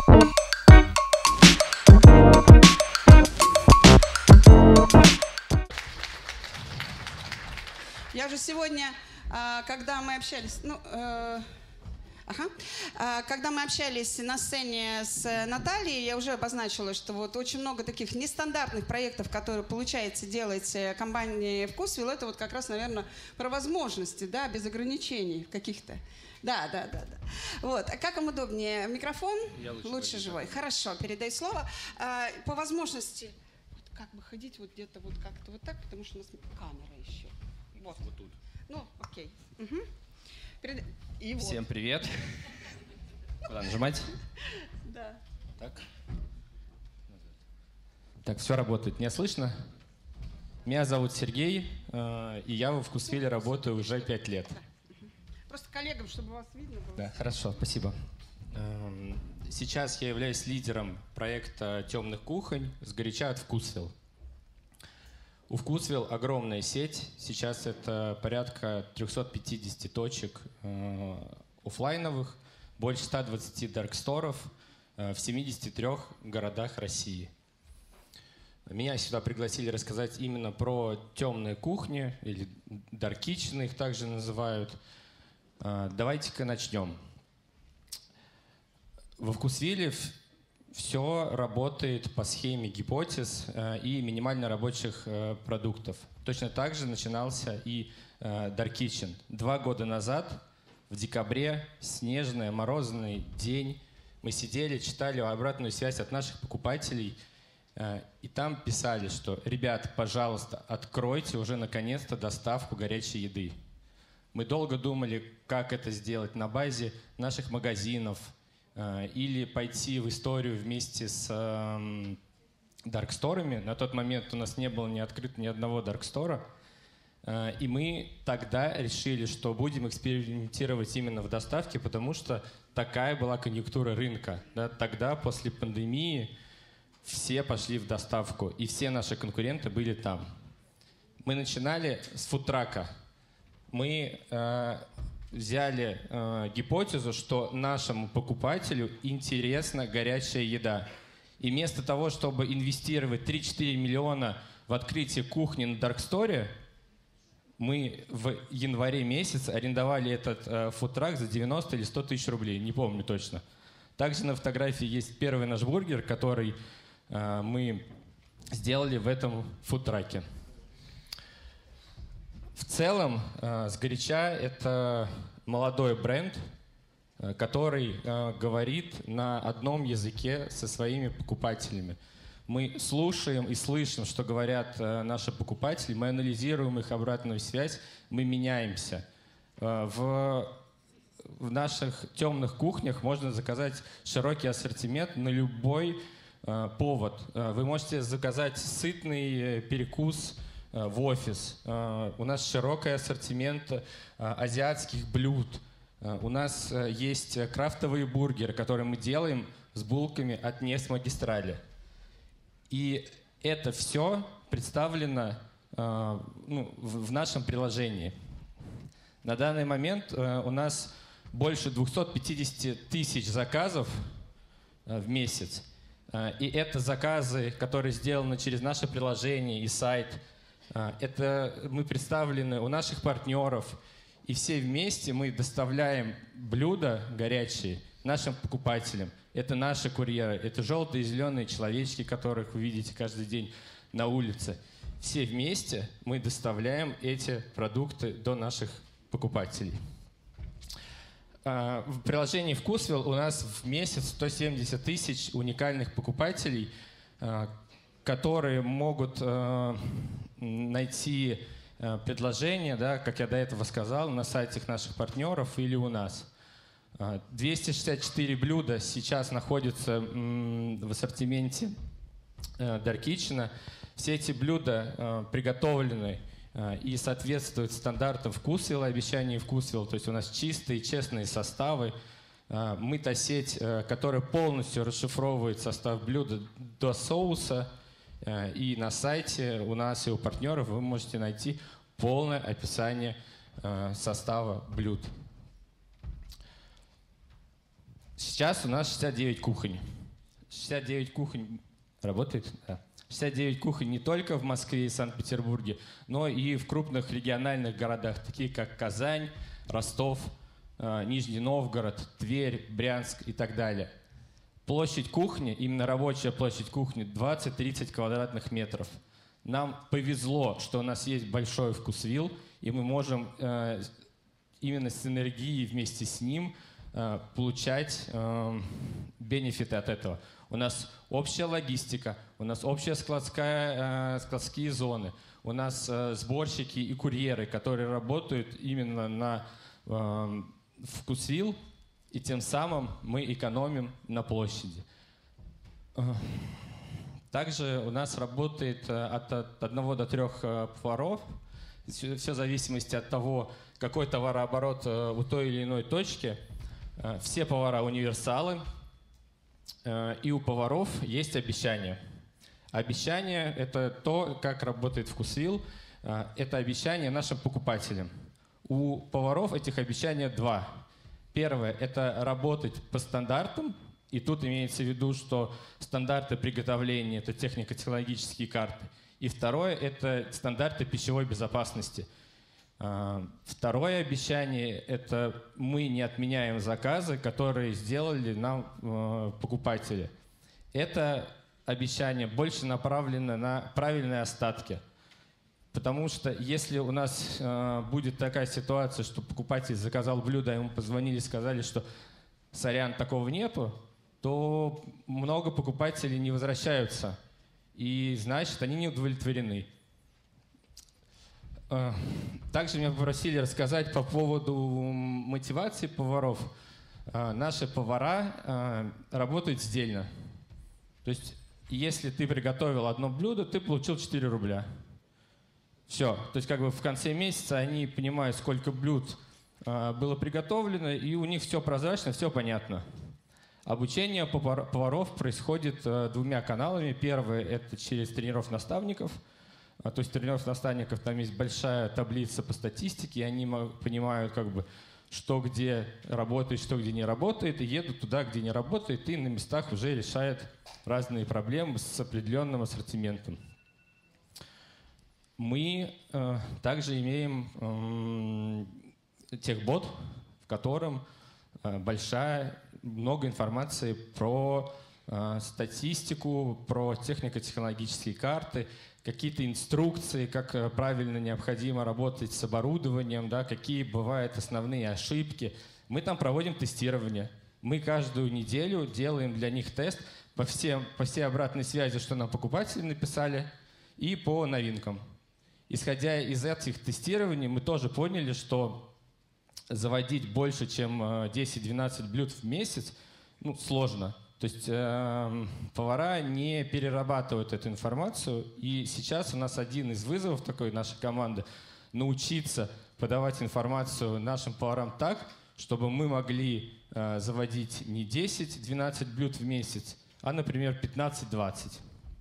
Я уже сегодня, когда мы общались, когда мы общались на сцене с Натальей, я уже обозначила, что вот очень много таких нестандартных проектов, которые получается делать компанией «Вкусвилл», это вот как раз, наверное, про возможности, да, без ограничений каких-то. Да. Вот. А как вам удобнее? Микрофон? Лучше живой. Хорошо, передай слово. По возможности, вот как бы ходить вот где-то вот как-то вот так, потому что у нас камера еще. Вот тут. Ну, окей. Угу. Всем привет. Куда нажимать? Да. Так, все работает. Меня слышно? Меня зовут Сергей, и я во «Вкусвилле» работаю уже 5 лет. Просто коллегам, чтобы вас видно было. Да, хорошо, спасибо. Сейчас я являюсь лидером проекта «Темных кухонь» сгоряча от «Вкусвилл». У «Вкусвилл» огромная сеть. Сейчас это порядка 350 точек офлайновых, больше 120 дарксторов в 73 городах России. Меня сюда пригласили рассказать именно про темные кухни, или даркичны их также называют. Давайте-ка начнем. Во «Вкусвилле» все работает по схеме гипотез и минимально рабочих продуктов. Точно так же начинался и Dark Kitchen. 2 года назад, в декабре, снежный, морозный день, мы сидели, читали обратную связь от наших покупателей, и там писали, что «Ребят, пожалуйста, откройте уже наконец-то доставку горячей еды». Мы долго думали, как это сделать на базе наших магазинов, или пойти в историю вместе с дарксторами. На тот момент у нас не было открыто ни одного даркстора. И мы тогда решили, что будем экспериментировать именно в доставке, потому что такая была конъюнктура рынка. Да? Тогда, после пандемии, все пошли в доставку, и все наши конкуренты были там. Мы начинали с фудтрака. Мы взяли гипотезу, что нашему покупателю интересна горячая еда. И вместо того, чтобы инвестировать 3-4 миллиона в открытие кухни на дарксторе, мы в январе месяце арендовали этот фудтрак за 90 или 100 тысяч рублей, не помню точно. Также на фотографии есть первый наш бургер, который мы сделали в этом фудтраке. В целом, сгоряча — это молодой бренд, который говорит на одном языке со своими покупателями. Мы слушаем и слышим, что говорят наши покупатели, мы анализируем их обратную связь, мы меняемся. В наших темных кухнях можно заказать широкий ассортимент на любой повод. Вы можете заказать сытный перекус в офис. У нас широкий ассортимент азиатских блюд. У нас есть крафтовые бургеры, которые мы делаем с булками от Нефть-магистрали. И это все представлено в нашем приложении. На данный момент у нас больше 250 тысяч заказов в месяц. И это заказы, которые сделаны через наше приложение и сайт. Это мы представлены у наших партнеров. И все вместе мы доставляем блюда горячие нашим покупателям. Это наши курьеры, это желтые и зеленые человечки, которых вы видите каждый день на улице. Все вместе мы доставляем эти продукты до наших покупателей. В приложении «Вкусвилл» у нас в месяц 170 тысяч уникальных покупателей, которые могут найти предложения, да, как я до этого сказал, на сайтах наших партнеров или у нас. 264 блюда сейчас находятся в ассортименте Dark Kitchen. Все эти блюда приготовлены и соответствуют стандартам «Вкусвилла», обещаний «Вкусвилл». То есть у нас чистые, честные составы. Мы та сеть, которая полностью расшифровывает состав блюда до соуса. И на сайте у нас и у партнеров вы можете найти полное описание состава блюд. Сейчас у нас 69 кухонь. 69 кухонь работает? Да. 69 кухонь не только в Москве и Санкт-Петербурге, но и в крупных региональных городах, такие как Казань, Ростов, Нижний Новгород, Тверь, Брянск и так далее. Площадь кухни, именно рабочая площадь кухни, 20-30 квадратных метров. Нам повезло, что у нас есть большой вкусвилл, и мы можем именно с энергией вместе с ним получать бенефиты от этого. У нас общая логистика, у нас общая складские зоны, у нас сборщики и курьеры, которые работают именно на вкусвилл, и тем самым мы экономим на площади. Также у нас работает от 1 до 3 поваров. Все в зависимости от того, какой товарооборот у той или иной точки. Все повара универсалы. И у поваров есть обещания. Обещание – это то, как работает вкусвилл. Это обещание нашим покупателям. У поваров этих обещаний 2. Первое – это работать по стандартам. И тут имеется в виду, что стандарты приготовления – это технико-технологические карты. И второе – это стандарты пищевой безопасности. Второе обещание – это мы не отменяем заказы, которые сделали нам покупатели. Это обещание больше направлено на правильные остатки. Потому что если у нас будет такая ситуация, что покупатель заказал блюдо, а ему позвонили и сказали, что сорян, такого нету, то много покупателей не возвращаются. И значит, они не удовлетворены. Также меня попросили рассказать по поводу мотивации поваров. Наши повара работают сдельно. То есть, если ты приготовил одно блюдо, ты получил 4 рубля. Все. То есть, как бы в конце месяца они понимают, сколько блюд было приготовлено, и у них все прозрачно, все понятно. Обучение поваров происходит 2 каналами. Первый – это через тренеров-наставников. То есть тренеров-наставников там есть большая таблица по статистике, и они понимают, как бы, что где работает, что где не работает, и едут туда, где не работает, и на местах уже решают разные проблемы с определенным ассортиментом. Мы также имеем техбот, в котором много информации про статистику, про технико-технологические карты, какие-то инструкции, как правильно необходимо работать с оборудованием, да, какие бывают основные ошибки. Мы там проводим тестирование. Мы каждую неделю делаем для них тест по всей обратной связи, что нам покупатели написали, и по новинкам. Исходя из этих тестирований, мы тоже поняли, что заводить больше, чем 10-12 блюд в месяц, сложно. То есть повара не перерабатывают эту информацию. И сейчас у нас один из вызовов такой нашей команды – научиться подавать информацию нашим поварам так, чтобы мы могли заводить не 10-12 блюд в месяц, а, например, 15-20.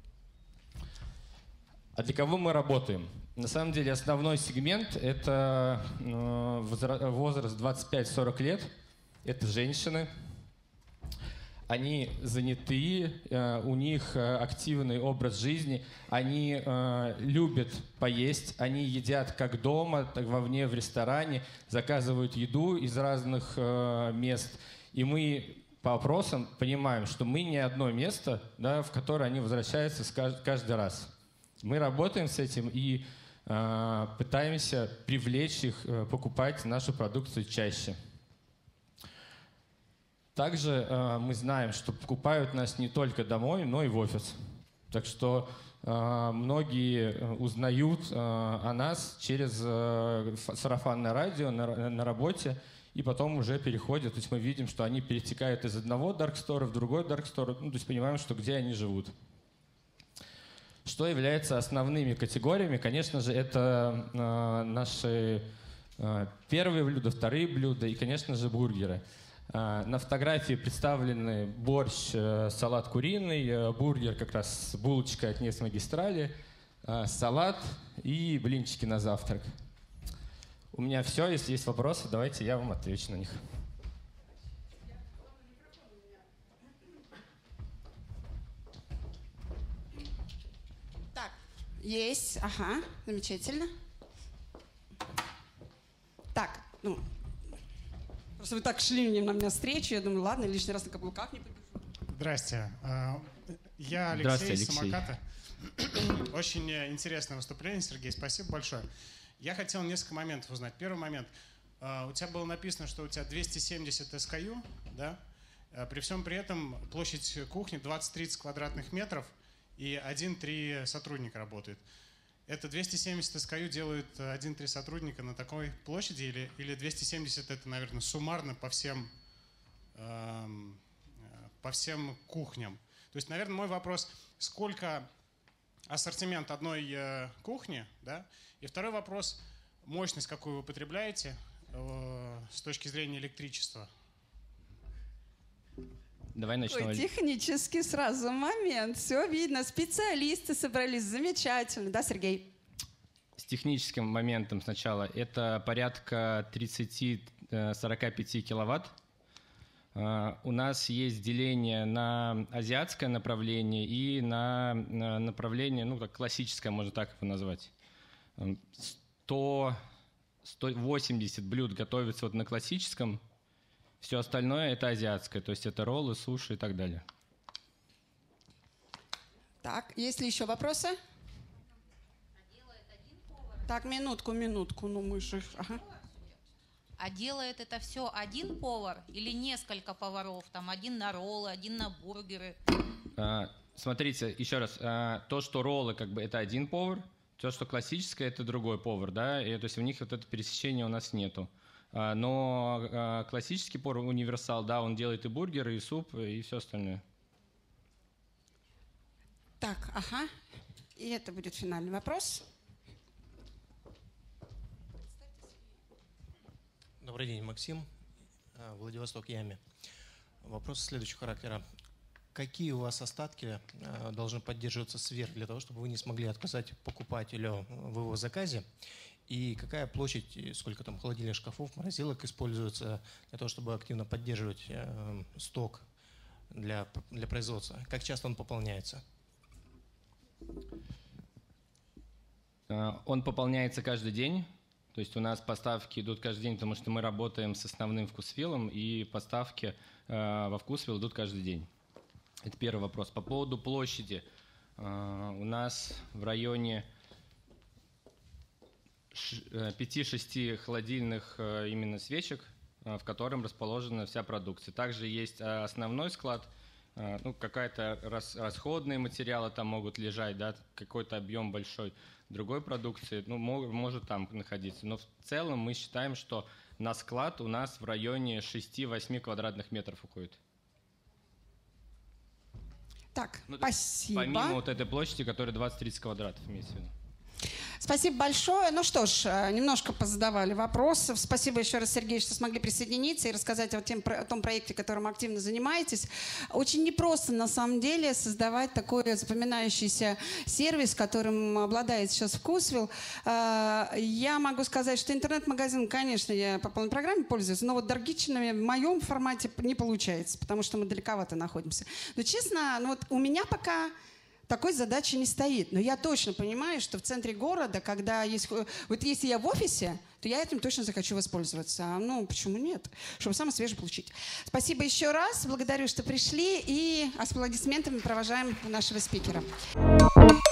А для кого мы работаем? На самом деле основной сегмент – это возраст 25-40 лет. Это женщины. Они заняты, у них активный образ жизни, они любят поесть, они едят как дома, так вовне в ресторане, заказывают еду из разных мест. И мы по опросам понимаем, что мы не одно место, да, в которое они возвращаются каждый раз. Мы работаем с этим и пытаемся привлечь их покупать нашу продукцию чаще. Также мы знаем, что покупают нас не только домой, но и в офис. Так что многие узнают о нас через сарафанное радио на работе, и потом уже переходят. То есть мы видим, что они перетекают из одного даркстора в другой даркстор, то есть понимаем, что где они живут. Что является основными категориями? Конечно же, это наши первые блюда, вторые блюда и, конечно же, бургеры. На фотографии представлены борщ, салат куриный, бургер как раз с булочкой от Нефтьмагистрали, салат и блинчики на завтрак. У меня все. Если есть вопросы, давайте я вам отвечу на них. Есть, ага, замечательно. Так, ну, просто вы так шли на меня встречу, я думаю, ладно, лишний раз на каблуках не побежу. Здрасте. Я Алексей из «Самоката». Очень интересное выступление, Сергей, спасибо большое. Я хотел несколько моментов узнать. Первый момент. У тебя было написано, что у тебя 270 SKU, да? При всем при этом площадь кухни 20-30 квадратных метров и 1-3 сотрудника работает. Это 270 SKU делают 1-3 сотрудника на такой площади или 270 это, наверное, суммарно по всем кухням? То есть, наверное, мой вопрос, сколько ассортимент одной кухни, да? И второй вопрос, мощность, какую вы потребляете с точки зрения электричества? Давай начнем. Ой, технически сразу момент. Все видно. Специалисты собрались. Замечательно. Да, Сергей? С техническим моментом сначала. Это порядка 30-45 киловатт. У нас есть деление на азиатское направление и на направление, ну, как классическое, можно так его назвать. 180 блюд готовится вот на классическом. Все остальное это азиатское, то есть это роллы, суши и так далее. Так, есть ли еще вопросы? Так, минутку, ну мы же... Ага. А делает это все один повар или несколько поваров? Там один на роллы, один на бургеры? Смотрите, еще раз. То, что роллы, как бы, это один повар, то, что классическое, это другой повар, да, и, то есть у них вот это пересечения у нас нету. Но классический повар, универсал, да, он делает и бургеры, и суп, и все остальное. Так, ага. И это будет финальный вопрос. Добрый день, Максим, Владивосток, Ями. Вопрос следующего характера. Какие у вас остатки должны поддерживаться сверх для того, чтобы вы не смогли отказать покупателю в его заказе? И какая площадь, сколько там холодильных шкафов, морозилок используется для того, чтобы активно поддерживать сток для производства? Как часто он пополняется? Он пополняется каждый день. То есть у нас поставки идут каждый день, потому что мы работаем с основным вкусвиллом, и поставки во вкусвилл идут каждый день. Это первый вопрос. По поводу площади. У нас в районе 5-6 холодильных именно свечек, в котором расположена вся продукция. Также есть основной склад, ну, какая-то расходные материалы там могут лежать, да, какой-то объем большой другой продукции, ну, может там находиться. Но в целом мы считаем, что на склад у нас в районе 6-8 квадратных метров уходит. Так, ну, спасибо. Помимо вот этой площади, которая 20-30 квадратов, имеется в виду. Спасибо большое. Ну что ж, немножко позадавали вопросов. Спасибо еще раз, Сергей, что смогли присоединиться и рассказать о том проекте, которым активно занимаетесь. Очень непросто, на самом деле, создавать такой запоминающийся сервис, которым обладает сейчас вкусвилл. Я могу сказать, что интернет-магазин, конечно, я по полной программе пользуюсь, но вот даргичными в моем формате не получается, потому что мы далековато находимся. Но честно, ну вот у меня пока такой задачи не стоит. Но я точно понимаю, что в центре города, когда есть... Вот если я в офисе, то я этим точно захочу воспользоваться. Ну, почему нет? Чтобы самое свежее получить. Спасибо еще раз. Благодарю, что пришли. И аплодисментами провожаем нашего спикера.